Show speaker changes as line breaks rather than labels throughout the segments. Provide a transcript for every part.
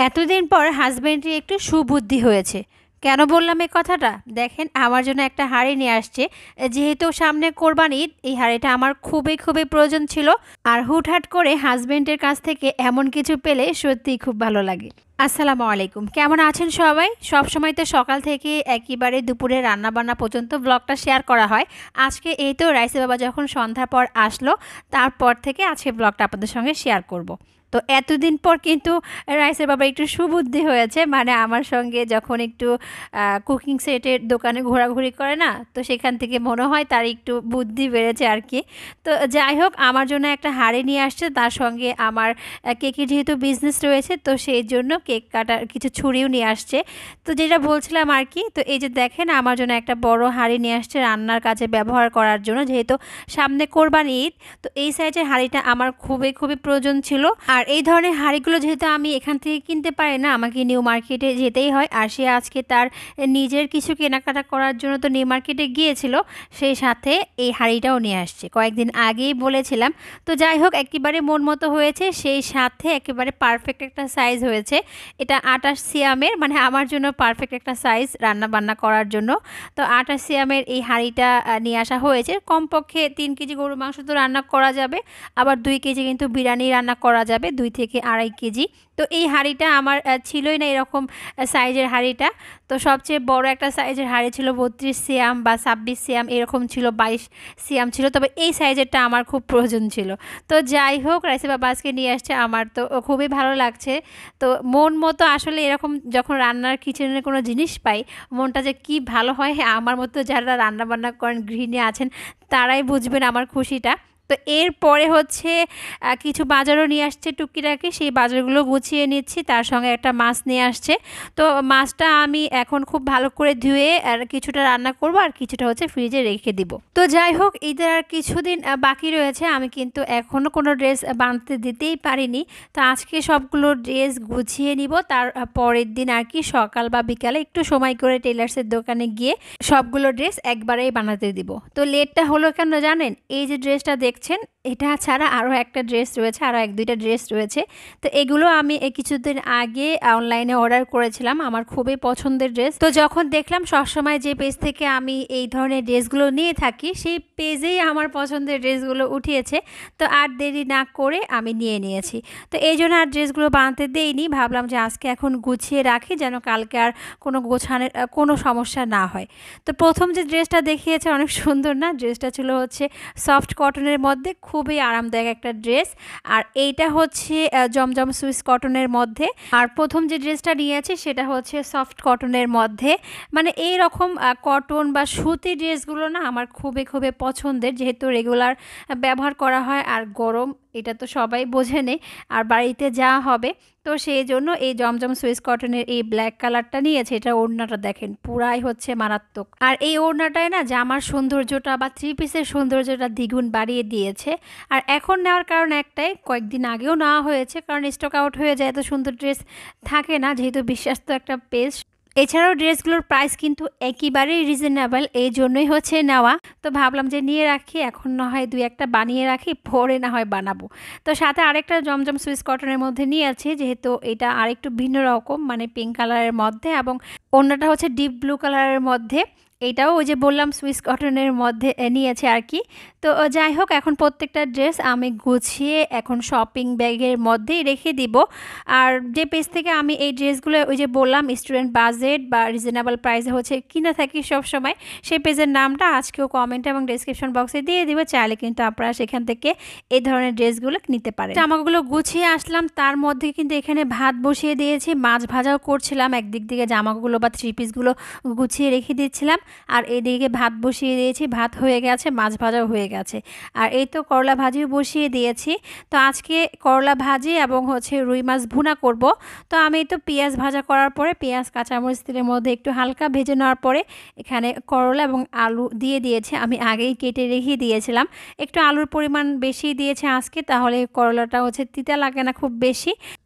এতদিন পর হাজবেন্ডের একটু সুবুদ্ধি হয়েছে। কেন বললাম এই কথাটা? দেখেন আমার জন্য একটা হাঁড়ি নিয়ে আসছে। যেহেতু সামনে কোরবানি ঈদ, এই হাঁড়িটা আমার খুবই প্রয়োজন ছিল। আর হুটহাট করে হাজবেন্ডের কাছ থেকে এমন কিছু পেলে সত্যিই খুব ভালো লাগে। আসসালামু আলাইকুম। কেমন আছেন সবাই? সবসময় তো সকাল থেকে একেবারে দুপুরে রান্নাবান্না পর্যন্ত ব্লগটা শেয়ার করা হয়। আজকে এই তো রাইসে বাবা যখন সন্ধ্যার পর আসলো, তারপর থেকে আজকে ব্লগটা আপনাদের সঙ্গে শেয়ার করব। তো এতদিন পর কিন্তু রাইসের বাবা একটু সুবুদ্ধি হয়েছে, মানে আমার সঙ্গে যখন একটু কুকিং সেটের দোকানে ঘোরাঘুরি করে না, তো সেখান থেকে মনে হয় তার একটু বুদ্ধি বেড়েছে আর কি। তো যাই হোক, আমার জন্য একটা হাঁড়ি নিয়ে আসছে, তার সঙ্গে আমার কেকের যেহেতু বিজনেস রয়েছে, তো সেই জন্য কেক কাটার কিছু ছুরিও নিয়ে আসছে। তো যেটা বলছিলাম আর কি, তো এই যে দেখেন আমার জন্য একটা বড় হাঁড়ি নিয়ে আসছে রান্নার কাজে ব্যবহার করার জন্য, যেহেতু সামনে কোরবানি ঈদ। তো এই সাইজের হাঁড়িটা আমার খুবই প্রয়োজন ছিল। আর এই ধরনের হাঁড়িগুলো যেহেতু আমি এখান থেকে কিনতে পারি না, আমাকে নিউ মার্কেটে যেতেই হয়। আর সে আজকে তার নিজের কিছু কেনাকাটা করার জন্য তো নিউ মার্কেটে গিয়েছিল, সেই সাথে এই হাঁড়িটাও নিয়ে আসছে। কয়েকদিন আগেই বলেছিলাম। তো যাই হোক, একেবারে মন মতো হয়েছে, সেই সাথে একেবারে পারফেক্ট একটা সাইজ হয়েছে। এটা 28 সিয়ামের, মানে আমার জন্য পারফেক্ট একটা সাইজ রান্না বান্না করার জন্য। তো 28 সিয়ামের এই হাঁড়িটা নিয়ে আসা হয়েছে। কমপক্ষে 3 কেজি গরুর মাংস তো রান্না করা যাবে, আবার 2 কেজি কিন্তু বিরিয়ানি রান্না করা যাবে, 2 থেকে আড়াই কেজি। তো এই হাঁড়িটা আমার ছিলই না এরকম সাইজের হাঁড়িটা। তো সবচেয়ে বড় একটা সাইজের হাঁড়ি ছিল 32 সিয়াম বা 26 সিয়াম, এরকম ছিল, 22 সিয়াম ছিল, তবে এই সাইজেরটা আমার খুব প্রয়োজন ছিল। তো যাই হোক, রাইসে বাবা আজকে নিয়ে আসছে, আমার তো খুবই ভালো লাগছে। তো মন মতো আসলে এরকম যখন রান্নার কিচেনের কোনো জিনিস পাই, মনটা যে কি ভালো হয়, হ্যাঁ আমার মতো যারা রান্না বান্না করেন, গৃহিণী আছেন, তারাই বুঝবেন আমার খুশিটা। তো এরপরে হচ্ছে কিছু বাজারও নিয়ে আসছে টুকিটাকি, সেই বাজারগুলো গুছিয়ে নিচ্ছি। তার সঙ্গে একটা মাছ নিয়ে আসছে। তো মাছটা আমি এখন খুব ভালো করে ধুয়ে আর কিছুটা রান্না করব, আর কিছুটা হচ্ছে ফ্রিজে রেখে দিব। তো যাই হোক, ঈদের আর কিছুদিন বাকি রয়েছে, আমি কিন্তু এখনও কোনো ড্রেস বানাতে দিতেই পারিনি। তো আজকে সবগুলো ড্রেস গুছিয়ে নিব, তার পরের দিন আর কি সকাল বা বিকালে একটু সময় করে টেলার্সের দোকানে গিয়ে সবগুলো ড্রেস একবারেই বানাতে দিব। তো লেটটা হলো কেন জানেন? এই যে ড্রেসটা দেখছেন, এটা ছাড়া আরও একটা ড্রেস রয়েছে, আরও 1-2টা ড্রেস রয়েছে। তো এগুলো আমি কিছুদিন আগে অনলাইনে অর্ডার করেছিলাম, আমার খুবই পছন্দের ড্রেস। তো যখন দেখলাম সবসময় যে পেজ থেকে আমি এই ধরনের ড্রেসগুলো নিয়ে থাকি, সেই পেজেই আমার পছন্দের ড্রেসগুলো উঠিয়েছে। তো আর দেরি না করে আমি নিয়ে নিয়েছি। তো এই জন্য আর ড্রেসগুলো বানাতে দেইনি, ভাবলাম যে আজকে এখন গুছিয়ে রাখি, যেন কালকে আর কোনো গোছানোর কোনো সমস্যা না হয়। তো প্রথম যে ড্রেসটা দেখিয়েছে অনেক সুন্দর না? ড্রেসটা ছিল হচ্ছে সফট কটনের মধ্যে, খুবই আরামদায়ক একটা ড্রেস। আর এইটা হচ্ছে জমজম সুইস কটনের মধ্যে। আর প্রথম যে ড্রেসটা নিয়েছি সেটা হচ্ছে সফট কটনের মধ্যে। মানে এই রকম কটন বা সুতি ড্রেসগুলো না আমার খুবই পছন্দের, যেহেতু রেগুলার ব্যবহার করা হয়। আর গরম, এটা তো সবাই বোঝেনে, আর বাড়িতে যা হবে, তো সেই জন্য এই জমজম সুইস কটনের এই ব্ল্যাক কালারটা নিয়েছে। এটা ওড়নাটা দেখেন, পুরাই হচ্ছে মারাত্মক। আর এই ওড়নাটায় না জামার সৌন্দর্যটা বা 3 পিসের সৌন্দর্যটা দ্বিগুণ বাড়িয়ে দিয়েছে। আর এখন নেওয়ার কারণ একটাই, কয়েকদিন আগেও নেওয়া হয়েছে, কারণ স্টক আউট হয়ে যায়, এত সুন্দর ড্রেস থাকে না, যেহেতু বিশ্বস্ত একটা পেজ। এছাড়াও ড্রেসগুলোর প্রাইস কিন্তু একেবারেই রিজনেবল, এই জন্যই হচ্ছে নেওয়া। তো ভাবলাম যে নিয়ে রাখি, এখন না হয় 2-1টা বানিয়ে রাখি, পরে না হয় বানাবো। তো সাথে আরেকটা জমজম সুইস কটনের মধ্যে নিয়ে আছে, যেহেতু এটা আরেকটু ভিন্ন রকম, মানে পিঙ্ক কালারের মধ্যে, এবং অন্যটা হচ্ছে ডিপ ব্লু কালারের মধ্যে। এইটাও ওই যে বললাম সুইস কটনের মধ্যে নিয়েছে আর কি। তো যাই হোক, এখন প্রত্যেকটা ড্রেস আমি গুছিয়ে এখন শপিং ব্যাগের মধ্যেই রেখে দিব। আর যে পেজ থেকে আমি এই ড্রেসগুলো ওই যে বললাম স্টুডেন্ট বাজেট বা রিজনেবল প্রাইসে হচ্ছে কিনে থাকি সব সময়, সেই পেজের নামটা আজকেও কমেন্ট এবং ডেসক্রিপশন বক্সে দিয়ে দিব, চাইলে কিন্তু আপনারা সেখান থেকে এই ধরনের ড্রেসগুলো নিতে পারেন। জামাগুলো গুছিয়ে আসলাম, তার মধ্যে কিন্তু এখানে ভাত বসিয়ে দিয়েছি, মাছ ভাজাও করছিলাম, একদিক থেকে জামাগুলো বা 3 পিসগুলো গুছিয়ে রেখে দিচ্ছিলাম, আর এদিকে ভাত বসিয়ে দিয়েছি, ভাত হয়ে গেছে, মাছ ভাজাও হয়ে গেছে। আর এই তো করলা ভাজিও বসিয়ে দিয়েছি। তো আজকে করলা ভাজি এবং হচ্ছে রুই মাছ ভুনা করব। তো আমি তো পেঁয়াজ ভাজা করার পরে, পেঁয়াজ কাঁচামরিচ তেলের মধ্যে একটু হালকা ভেজে নেওয়ার পরে এখানে করলা এবং আলু দিয়ে দিয়েছি, আমি আগেই কেটে রেখে দিয়েছিলাম। একটু আলুর পরিমাণ বেশি দিয়েছে আজকে, তাহলে করলাটা হচ্ছে তিতা লাগে না খুব বেশি।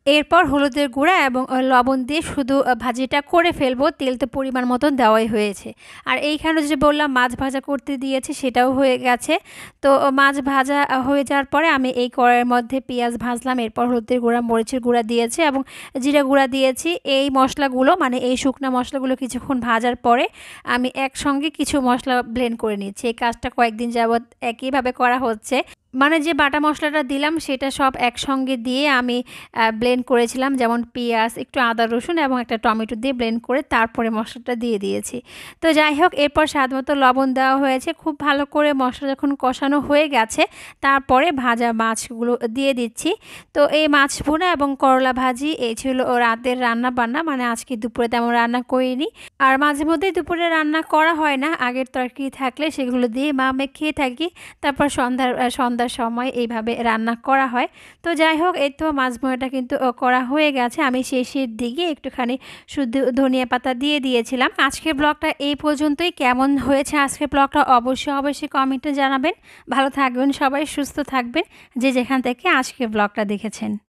এরপর হলুদের গুঁড়া এবং লবণ দিয়ে শুধু ভাজিটা করে ফেলবো। তেল তো পরিমাণ মতন দেওয়াই হয়েছে। আর এইখানে যে বললাম মাছ ভাজা করতে দিয়েছি সেটাও হয়ে গেছে। তো মাছ ভাজা হয়ে যাওয়ার পরে আমি এই কড়াইয়ের মধ্যে পেঁয়াজ ভাজলাম, এরপর হলুদের গুঁড়া, মরিচের গুঁড়া দিয়েছি এবং জিরা গুঁড়া দিয়েছি। এই মশলাগুলো মানে এই শুকনা মশলাগুলো কিছুক্ষণ ভাজার পরে আমি একসঙ্গে কিছু মশলা ব্লেন্ড করে নিচ্ছি। এই কাজটা কয়েকদিন যাবৎ একইভাবে করা হচ্ছে। মানে যে বাটা মশলাটা দিলাম সেটা সব একসঙ্গে দিয়ে আমি ব্লেন্ড করেছিলাম, যেমন পেঁয়াজ, একটু আদা রসুন এবং একটা টমেটো দিয়ে ব্লেন্ড করে তারপরে মশলাটা দিয়ে দিয়েছি। তো যাই হোক, এরপর স্বাদ মতো লবণ দেওয়া হয়েছে। খুব ভালো করে মশলা যখন কষানো হয়ে গেছে তারপরে ভাজা মাছগুলো দিয়ে দিচ্ছি। তো এই মাছ ভুনা এবং করলা ভাজি এই ছিল রাতের রান্না বান্না, মানে আজকে দুপুরে তেমন রান্না করিনি। আর মাঝে মধ্যেই দুপুরে রান্না করা হয় না, আগের তরকারি থাকলে সেগুলো দিয়ে মা আমি খেয়ে থাকি। তারপর সন্ধ্যার সময় এইভাবে রান্না করা হয়। তো যাই হোক, এই তো মাছ ভুনাটা কিন্তু করা হয়ে গেছে। আমি শেষের দিকে একটুখানি শুধু ধনিয়া পাতা দিয়ে দিয়েছিলাম। আজকের ব্লগটা এই পর্যন্তই। কেমন হয়েছে আজকের ব্লগটা অবশ্যই কমেন্টে জানাবেন। ভালো থাকবেন সবাই, সুস্থ থাকবেন যে যেখান থেকে আজকের ব্লগটা দেখেছেন।